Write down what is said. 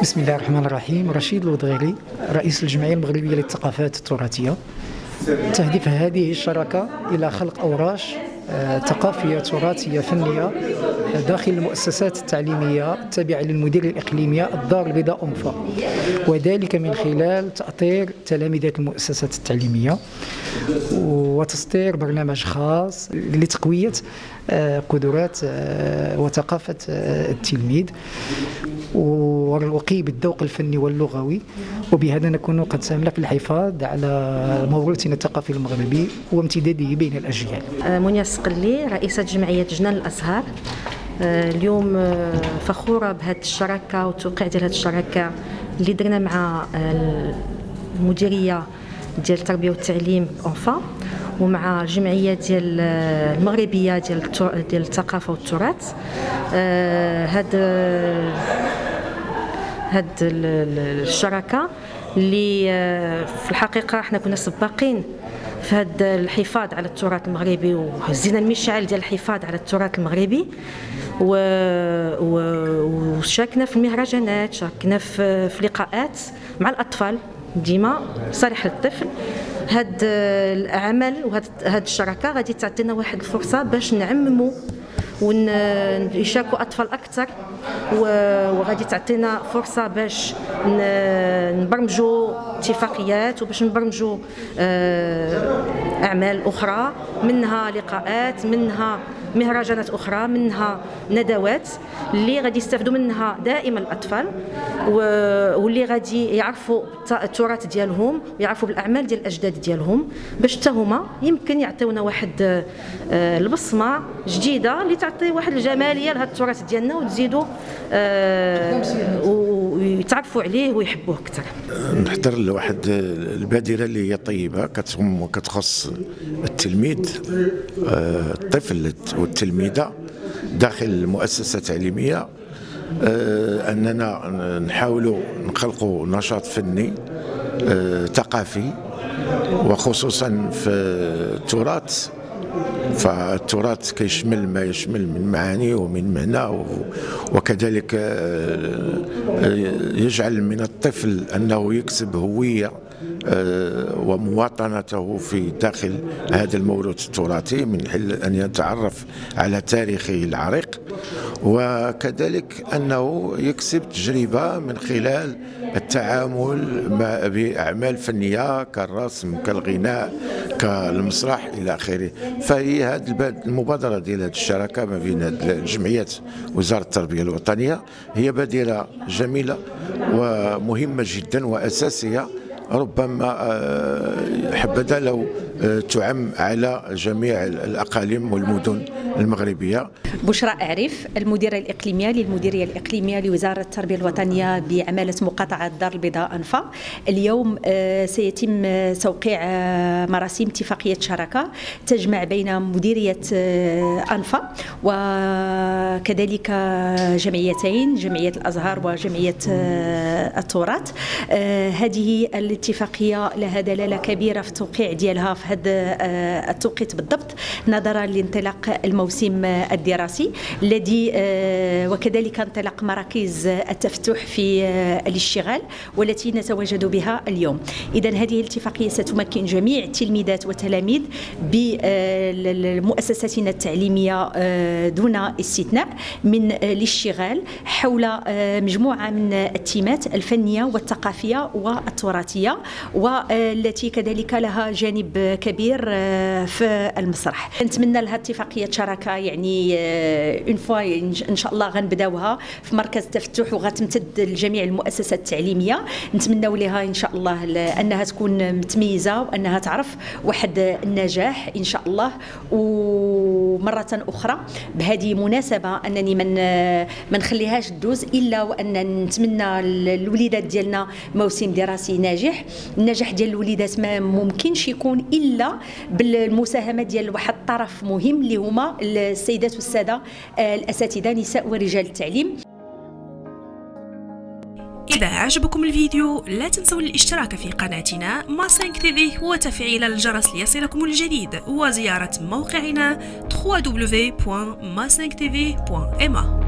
بسم الله الرحمن الرحيم. رشيد الودغيري، رئيس الجمعية المغربية للثقافات التراثية. تهدف هذه الشراكة إلى خلق أوراش ثقافية تراثية فنية داخل المؤسسات التعليمية التابعة للمديرية الإقليمية الدار البيضاء أنفا، وذلك من خلال تأطير تلامذة المؤسسات التعليمية وتسطير برنامج خاص لتقوية قدرات وثقافة التلميذ والرقي بالذوق الفني واللغوي، وبهذا نكون قد ساهمنا في الحفاظ على موروثنا الثقافي المغربي وامتداده بين الأجيال. منيا السقلي، رئيسة جمعية جنان الأزهار. اليوم فخورة بهذه الشراكة والتوقيع ديال هذه الشراكة اللي درنا مع المديرية ديال التربية والتعليم أنفا ومع الجمعية ديال المغربية ديال الثقافة والتراث. هاد الشراكة اللي في الحقيقة احنا كنا سباقين في هذا الحفاظ على التراث المغربي، وهزينا المشعل ديال الحفاظ على التراث المغربي، وشاركنا في المهرجانات، شاركنا في لقاءات مع الأطفال ديما صالح للطفل. هاد الأعمال وهاد الشراكة غادي تعطينا واحد الفرصة باش نعمموا ويشاركوا أطفال أكثر، وغادي تعطينا فرصة باش نبرمجوا اتفاقيات وباش نبرمجوا أعمال أخرى، منها لقاءات، منها مهرجانات أخرى، منها ندوات اللي غادي يستافدوا منها دائما الأطفال، واللي غادي يعرفوا التراث ديالهم ويعرفوا بالأعمال ديال الأجداد ديالهم، باش حتى هما يمكن يعطيونا واحد البصمة جديدة اللي تعطي واحد الجمالية لهذا التراث ديالنا وتزيدوا ويتعرفوا عليه ويحبوه أكثر. نحضر لواحد البادرة اللي هي طيبة كتخص التلميذ، الطفل والتلميذة داخل المؤسسة التعليمية، أننا نحاولوا نخلقوا نشاط فني ثقافي، وخصوصا في التراث. فالتراث كيشمل ما يشمل من معاني ومن معنى، وكذلك يجعل من الطفل أنه يكسب هوية ومواطنته في داخل هذا الموروث التراثي، من حيث أن يتعرف على تاريخه العريق، وكذلك أنه يكسب تجربة من خلال التعامل بأعمال فنية كالرسم، كالغناء، كالمسرح إلى آخره. فهي هذه المبادرة ديال هذه الشراكة ما بين الجمعيات وزارة التربية الوطنية هي بادرة جميلة ومهمة جدا وأساسية، ربما حبذا لو تعم على جميع الأقاليم والمدن المغربية. بشرى أعرف، المديرة الإقليمية للمديرية الإقليمية لوزارة التربية الوطنية بعمالة مقاطعة الدار البيضاء أنفا. اليوم سيتم توقيع مراسيم اتفاقية شراكة تجمع بين مديرية أنفا وكذلك جمعيتين، جمعية الأزهار وجمعية التراث. هذه الاتفاقية لها دلالة كبيرة في التوقيع ديالها في هذا التوقيت بالضبط، نظرا لانطلاق الموسم الدراسي الذي وكذلك انطلاق مراكز التفتح في الاشتغال والتي نتواجد بها اليوم. إذن هذه الاتفاقية ستمكن جميع التلميذات والتلاميذ بمؤسساتنا التعليمية دون استثناء من الاشتغال حول مجموعة من التيمات الفنية والثقافية والتراثية، والتي كذلك لها جانب كبير في المسرح. نتمنى لها اتفاقية شراكة يعني اون فوا ان شاء الله غنبداوها في مركز التفتح وغتمتد لجميع المؤسسات التعليمية. نتمنوا لها ان شاء الله انها تكون متميزة وانها تعرف واحد النجاح ان شاء الله. ومرة اخرى بهذه مناسبة انني ما نخليهاش تدوز الا وان نتمنى الوليدات ديالنا موسم دراسي ناجح. النجاح ديال الوليدات ما ممكنش يكون الا بالمساهمة ديال واحد الطرف مهم اللي هما السيدات والسادة الأساتذة نساء ورجال التعليم. إذا عجبكم الفيديو لا تنسوا الاشتراك في قناتنا ما5 TV وتفعيل الجرس ليصلكم الجديد، وزيارة موقعنا www.ma5tv.ma.